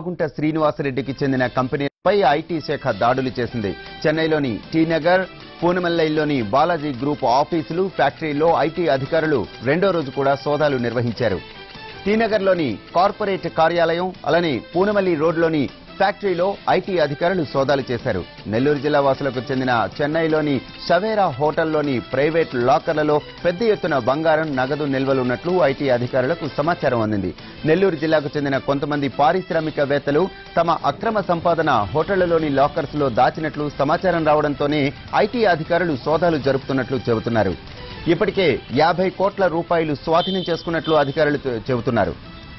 మాగుంట శ్రీనివాసరెడ్డికి చెందిన కంపెనీలపై ఐటీ శాఖ దాడులు చేసింది. చెన్నైలోని టీ నగర్, పూనమల్లైలోని బాలాజీ గ్రూప్ ఆఫీసులు, ఫ్యాక్టరీల్లో ఐటీ అధికారులు రెండో రోజు కూడా సోదాలు నిర్వహించారు. టీనగర్లోని కార్పొరేట్ కార్యాలయం, అలానే పూనమల్లి రోడ్లోని ఫ్యాక్టరీలో ఐటీ అధికారులు సోదాలు చేశారు. నెల్లూరు జిల్లా వాసులకు చెందిన చెన్నైలోని షవేరా హోటల్లోని ప్రైవేట్ లాకర్లలో పెద్ద ఎత్తున బంగారం, నగదు నిల్వలున్నట్లు ఐటీ అధికారులకు సమాచారం అందింది. నెల్లూరు జిల్లాకు చెందిన కొంతమంది పారిశ్రామికవేత్తలు తమ అక్రమ సంపాదన హోటళ్లలోని లాకర్స్ లో దాచినట్లు సమాచారం రావడంతోనే ఐటీ అధికారులు సోదాలు జరుపుతున్నట్లు చెబుతున్నారు. ఇప్పటికే 50 కోట్ల రూపాయలు స్వాధీనం చేసుకున్నట్లు అధికారులు చెబుతున్నారు.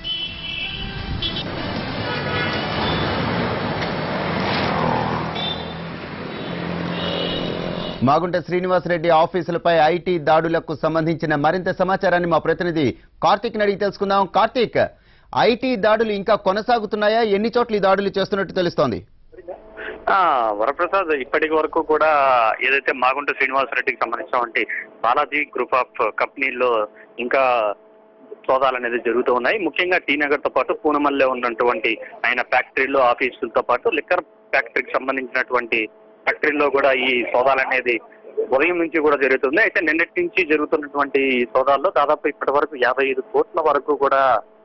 మాగుంట శ్రీనివాసరెడ్డి ఆఫీసులపై ఐటీ దాడులకు సంబంధించిన మరింత సమాచారాన్ని మా ప్రతినిధి కార్తీక్ అడిగి తెలుసుకుందాం. కార్తీక్, ఐటీ దాడులు ఇంకా కొనసాగుతున్నాయా? ఎన్ని చోట్ల ఈ దాడులు చేస్తున్నట్టు తెలుస్తోంది? వరప్రసాద్, ఇప్పటి వరకు కూడా ఏదైతే మాగుంట శ్రీనివాసరెడ్డికి సంబంధించినటువంటి బాలాజీ గ్రూప్ ఆఫ్ కంపెనీల్లో ఇంకా సోదాలు అనేది జరుగుతూ ఉన్నాయి. ముఖ్యంగా టీ నగర్ తో పాటు పూనమల్లో ఉన్నటువంటి ఆయన ఫ్యాక్టరీలో, ఆఫీసులతో పాటు లిక్కర్ ఫ్యాక్టరీకి సంబంధించినటువంటి ఫ్యాక్టరీలో కూడా ఈ సోదాలు అనేది ఉదయం నుంచి కూడా జరుగుతుంది. అయితే నిన్నటి నుంచి జరుగుతున్నటువంటి సోదాల్లో దాదాపు ఇప్పటి వరకు 55 కోట్ల వరకు కూడా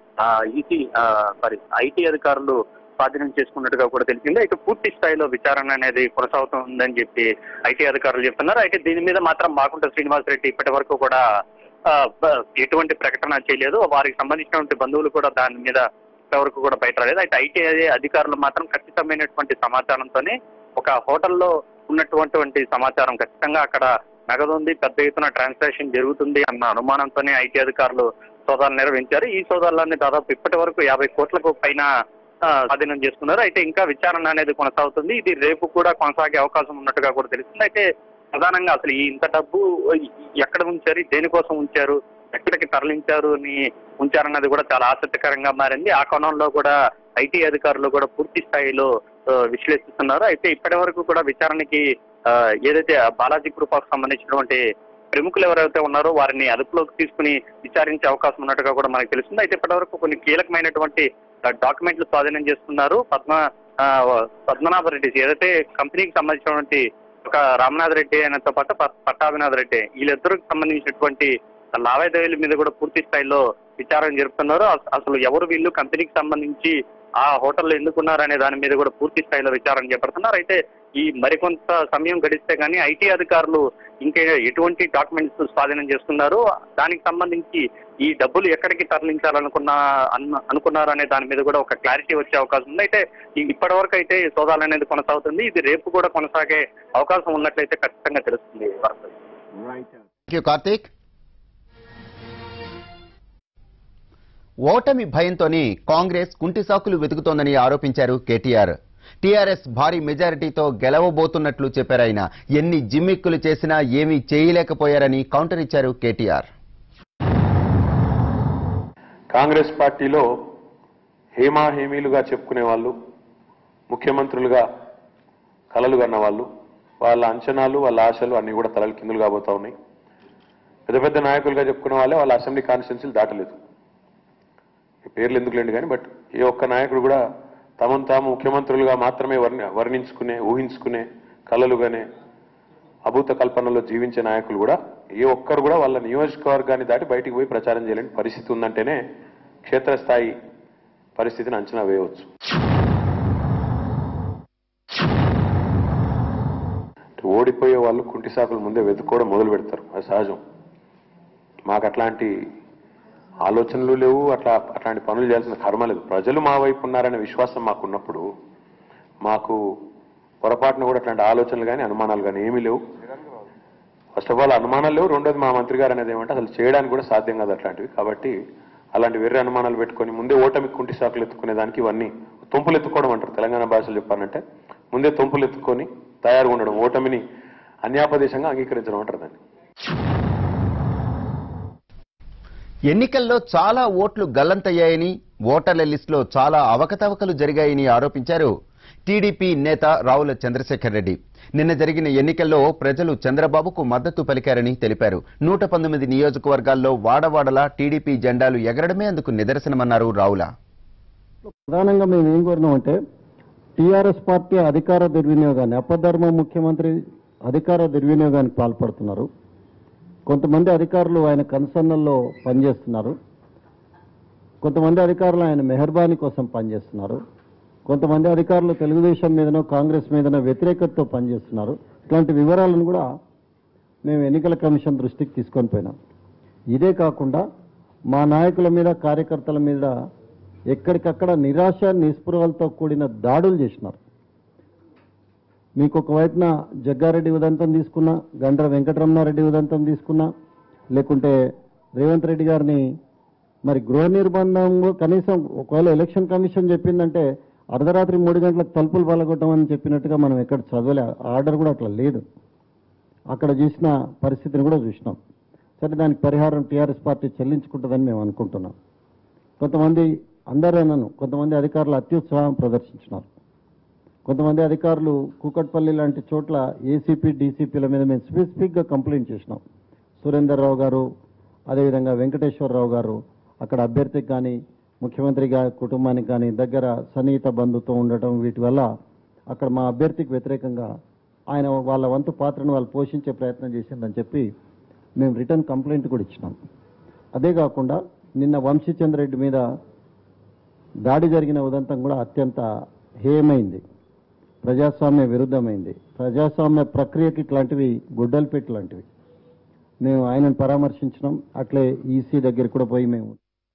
ఐటీ అధికారులు స్వాధీనం చేసుకున్నట్టుగా కూడా తెలిసింది. అయితే పూర్తి స్థాయిలో విచారణ అనేది కొనసాగుతుందని చెప్పి ఐటీ అధికారులు చెప్తున్నారు. అయితే దీని మీద మాత్రం మాగుంట శ్రీనివాసరెడ్డి ఇప్పటి వరకు కూడా ఎటువంటి ప్రకటన చేయలేదు. వారికి సంబంధించినటువంటి బంధువులు కూడా దాని మీద వరకు కూడా బయట రాలేదు. అయితే ఐటీ అధికారులు మాత్రం ఖచ్చితమైనటువంటి సమాచారంతోనే ఒక హోటల్లో ఉన్నటువంటి సమాచారం, ఖచ్చితంగా అక్కడ నగదు ఉంది, పెద్ద ఎత్తున ట్రాన్సాక్షన్ జరుగుతుంది అన్న అనుమానంతోనే ఐటీ అధికారులు సోదాలు నిర్వహించారు. ఈ సోదాలన్నీ దాదాపు ఇప్పటి వరకు 50 కోట్లకు పైన స్వాధీనం చేసుకున్నారు. అయితే ఇంకా విచారణ అనేది కొనసాగుతుంది. ఇది రేపు కూడా కొనసాగే అవకాశం ఉన్నట్టుగా కూడా తెలుస్తుంది. అయితే ప్రధానంగా అసలు ఇంత డబ్బు ఎక్కడ ఉంచారు, దేనికోసం ఉంచారు, ఎక్కడికి తరలించారు అని ఉంచారన్నది కూడా చాలా ఆసక్తికరంగా మారింది. ఆ కోణంలో కూడా ఐటీ అధికారులు కూడా పూర్తి స్థాయిలో విశ్లేషిస్తున్నారు. అయితే ఇప్పటి వరకు కూడా విచారణకి ఏదైతే బాలాజీ గ్రూప్ ఆఫ్ సంబంధించినటువంటి ప్రముఖులు ఎవరైతే ఉన్నారో వారిని అదుపులోకి తీసుకుని విచారించే అవకాశం ఉన్నట్టుగా కూడా మనకు తెలుస్తుంది. అయితే ఇప్పటి వరకు కొన్ని కీలకమైనటువంటి డాక్యుమెంట్లు స్వాధీనం చేస్తున్నారు. పద్మనాభ రెడ్డి, ఏదైతే కంపెనీకి సంబంధించినటువంటి ఒక రామనాథ్ రెడ్డి ఆయనతో పాటు పట్టాభినాథ్ రెడ్డి, వీళ్ళిద్దరికి సంబంధించినటువంటి లావాదేవీల మీద కూడా పూర్తి స్థాయిలో విచారణ జరుపుతున్నారు. అసలు ఎవరు వీళ్ళు, కంపెనీకి సంబంధించి ఆ హోటల్లో ఎందుకున్నారు అనే దాని మీద కూడా పూర్తి స్థాయిలో విచారణ చేపడుతున్నారు. అయితే ఈ మరికొంత సమయం గడిస్తే కానీ ఐటీ అధికారులు ఇంకా ఎటువంటి డాక్యుమెంట్స్ స్వాధీనం చేస్తున్నారు, దానికి సంబంధించి ఈ డబ్బులు ఎక్కడికి అనుకున్నారు అనే దాని మీద కూడా ఒక క్లారిటీ వచ్చే అవకాశం ఉంది. అయితే ఇప్పటి వరకు అయితే సోదాలు అనేది కొనసాగుతుంది. ఇది రేపు కూడా కొనసాగే అవకాశం ఉన్నట్లయితే ఖచ్చితంగా తెలుస్తుంది. కార్తీక్, ఓటమి భయంతోనే కాంగ్రెస్ కుంటి సాకులు వెతుకుతోందని ఆరోపించారు కేటీఆర్. టీఆర్ఎస్ భారీ మెజారిటీతో గెలవబోతున్నట్లు చెప్పారాయన. ఎన్ని జిమ్మిక్కులు చేసినా ఏమీ చేయలేకపోయారని కౌంటర్ ఇచ్చారు కేటీఆర్. కాంగ్రెస్ పార్టీలో హేమాహేమీలుగా చెప్పుకునే వాళ్ళు, ముఖ్యమంత్రులుగా కలలు కన్న వాళ్ళు, వాళ్ళ అంచనాలు, వాళ్ళ ఆశలు అన్ని కూడా తలలు కిందులు కాబోతా ఉన్నాయి. పెద్ద పెద్ద నాయకులుగా చెప్పుకునే వాళ్ళే వాళ్ళ అసెంబ్లీ కాన్స్టిట్యున్సీలు దాటలేదు. పేర్లు ఎందుకులేండి కానీ, బట్ ఏ ఒక్క నాయకుడు కూడా తమను తాము ముఖ్యమంత్రులుగా మాత్రమే ఊహించుకునే కలలుగానే అభూత కల్పనలో జీవించే నాయకులు కూడా ఏ ఒక్కరు కూడా వాళ్ళ నియోజకవర్గాన్ని దాటి బయటికి పోయి ప్రచారం చేయలేని పరిస్థితి ఉందంటేనే క్షేత్రస్థాయి పరిస్థితిని అంచనా వేయవచ్చు. ఓడిపోయే వాళ్ళు కుంటి సాకులు ముందే వెతుక్కోవడం మొదలు పెడతారు, అది సహజం. మాకు అట్లాంటి ఆలోచనలు లేవు, అట్లాంటి పనులు చేయాల్సిన కర్మ లేదు. ప్రజలు మా వైపు ఉన్నారనే విశ్వాసం మాకున్నప్పుడు మాకు పొరపాటున కూడా అట్లాంటి ఆలోచనలు కానీ అనుమానాలు కానీ ఏమీ లేవు. ఫస్ట్ ఆఫ్ ఆల్ అనుమానాలు లేవు. రెండోది మా మంత్రి గారు అనేది ఏమంటే అసలు చేయడానికి కూడా సాధ్యం కాదు అట్లాంటివి. కాబట్టి అలాంటి వేరే అనుమానాలు పెట్టుకొని ముందే ఓటమి కుంటి సాకులు ఎత్తుకునే దానికి ఇవన్నీ తొంపులు ఎత్తుకోవడం అంటారు తెలంగాణ భాషలో చెప్పాలంటే. ముందే తొంపులు ఎత్తుకొని తయారుగా ఉండడం, ఓటమిని అన్యాపదేశంగా అంగీకరించడం అంటారు దాన్ని. ఎన్నికల్లో చాలా ఓట్లు గల్లంతయ్యాయని, ఓటర్ల లిస్టులో చాలా అవకతవకలు జరిగాయని ఆరోపించారు టీడీపీ నేత రావుల చంద్రశేఖర్ రెడ్డి. నిన్న జరిగిన ఎన్నికల్లో ప్రజలు చంద్రబాబుకు మద్దతు పలికారని తెలిపారు. 119 నియోజకవర్గాల్లో వాడవాడలా టీడీపీ జెండాలు ఎగరడమే అందుకు నిదర్శనమన్నారు రావుల. ప్రధానంగా మేము ఏం కోరినామంటే టీఆర్ఎస్ పార్టీ అధికార దుర్వినియోగాన్ని అపధర్మ ముఖ్యమంత్రి అధికార దుర్వినియోగానికి పాల్పడుతున్నారు. కొంతమంది అధికారులు ఆయన కన్సర్న్లలో పనిచేస్తున్నారు. కొంతమంది అధికారులు ఆయన మెహర్బానీ కోసం పనిచేస్తున్నారు. కొంతమంది అధికారులు తెలుగుదేశం మీదనో కాంగ్రెస్ మీదనో వ్యతిరేకతతో పనిచేస్తున్నారు. ఇట్లాంటి వివరాలను కూడా మేము ఎన్నికల కమిషన్ దృష్టికి తీసుకొని పోయినాం. ఇదే కాకుండా మా నాయకుల మీద కార్యకర్తల మీద ఎక్కడికక్కడ నిరాశ నిస్పృహలతో కూడిన దాడులు చేసినారు. మీకు ఒకవైపున జగ్గారెడ్డి ఉదంతం తీసుకున్నా, గండ్ర వెంకటరమణారెడ్డి ఉదంతం తీసుకున్నా, లేకుంటే రేవంత్ రెడ్డి గారిని మరి గృహ నిర్బంధంలో కనీసం ఒకవేళ ఎలక్షన్ కమిషన్ చెప్పిందంటే అర్ధరాత్రి 3 గంటలకు తలుపులు పలగొట్టమని చెప్పినట్టుగా మనం ఎక్కడ చదవలే. ఆర్డర్ కూడా అట్లా లేదు. అక్కడ చూసిన పరిస్థితిని కూడా చూసినాం. సరే, దానికి పరిహారం టీఆర్ఎస్ పార్టీ చెల్లించుకుంటుందని మేము అనుకుంటున్నాం. కొంతమంది అందరూ కొంతమంది అధికారులు అత్యుత్సాహం ప్రదర్శించినారు. కొంతమంది అధికారులు కూకట్పల్లి లాంటి చోట్ల ఏసీపీ డీసీపీల మీద మేము స్పెసిఫిక్గా కంప్లైంట్ చేసినాం. సురేందర్ రావు గారు, అదేవిధంగా వెంకటేశ్వరరావు గారు అక్కడ అభ్యర్థికి కానీ ముఖ్యమంత్రి కుటుంబానికి కానీ దగ్గర సన్నిహిత బంధుత్వం ఉండటం, వీటి వల్ల అక్కడ మా అభ్యర్థికి వ్యతిరేకంగా ఆయన వాళ్ళ వంతు పాత్రను వాళ్ళు పోషించే ప్రయత్నం చేసిందని చెప్పి మేము రిటర్న్ కంప్లైంట్ కూడా ఇచ్చినాం. అదే కాకుండా నిన్న వంశీచంద్రెడ్డి మీద దాడి జరిగిన ఉదంతం కూడా అత్యంత హేయమైంది, ప్రజాస్వామ్య విరుద్ధమైంది. ప్రజాస్వామ్య ప్రక్రియకి ఇట్లాంటివి గుడ్డలు పెట్టి లాంటివి. మేము ఆయనను పరామర్శించినాం. అట్లే ఈసీ దగ్గర కూడా పోయి మేము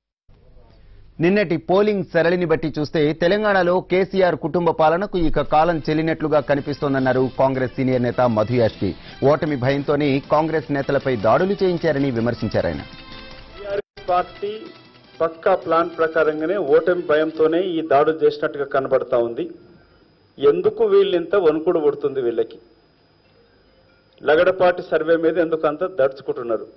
నిన్నటి పోలింగ్ సరళిని బట్టి చూస్తే తెలంగాణలో కేసీఆర్ కుటుంబ పాలనకు ఇక కాలం చెల్లినట్లుగా కనిపిస్తోందన్నారు కాంగ్రెస్ సీనియర్ నేత మధు యాష్కి. ఓటమి భయంతోనే కాంగ్రెస్ నేతలపై దాడులు చేయించారని విమర్శించారు ఆయన. పార్టీ పక్కా ప్లాన్ ప్రకారంగానే ఓటమి భయంతోనే ఈ దాడులు చేసినట్టుగా కనబడతా ఉంది. ఎందుకు వీళ్ళింత వణుకుడు పడుతుంది వీళ్ళకి? లగడపాటి సర్వే మీద ఎందుకు అంత దడుచుకుంటున్నారు?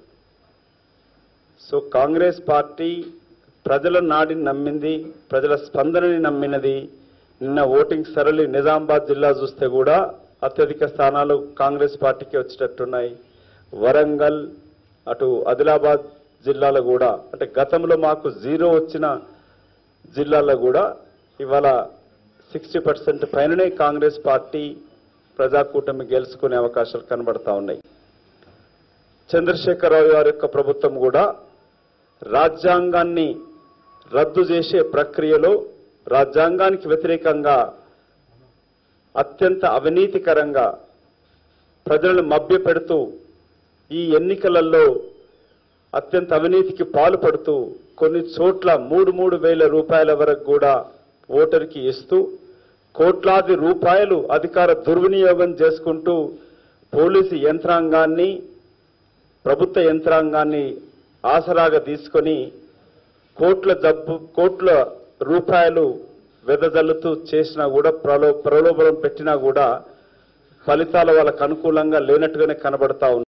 సో కాంగ్రెస్ పార్టీ ప్రజల నాడిని నమ్మింది, ప్రజల స్పందనని నమ్మినది. నిన్న ఓటింగ్ సరళి నిజామాబాద్ జిల్లా చూస్తే కూడా అత్యధిక స్థానాలు కాంగ్రెస్ పార్టీకి వచ్చేటట్టున్నాయి. వరంగల్, అటు ఆదిలాబాద్ జిల్లాలో కూడా, అంటే గతంలో మాకు 0 వచ్చిన జిల్లాల్లో కూడా ఇవాళ 60% పైననే కాంగ్రెస్ పార్టీ ప్రజాకూటమి గెలుచుకునే అవకాశాలు కనబడతా ఉన్నాయి. చంద్రశేఖరరావు గారి యొక్క ప్రభుత్వం కూడా రాజ్యాంగాన్ని రద్దు చేసే ప్రక్రియలో రాజ్యాంగానికి వ్యతిరేకంగా అత్యంత అవినీతికరంగా ప్రజలను మభ్యపెడుతూ ఈ ఎన్నికలలో అత్యంత అవినీతికి పాల్పడుతూ కొన్ని చోట్ల 3,000 రూపాయల వరకు కూడా ఓటర్కి ఇస్తూ కోట్లాది రూపాయలు అధికార దుర్వినియోగం చేసుకుంటూ పోలీసు యంత్రాంగాన్ని, ప్రభుత్వ యంత్రాంగాన్ని ఆసరాగా తీసుకొని కోట్ల రూపాయలు వెదజల్లుతూ చేసినా కూడా, ప్రలోభనం పెట్టినా కూడా ఫలితాలు వాళ్ళకు అనుకూలంగా లేనట్టుగానే కనబడతా ఉంది.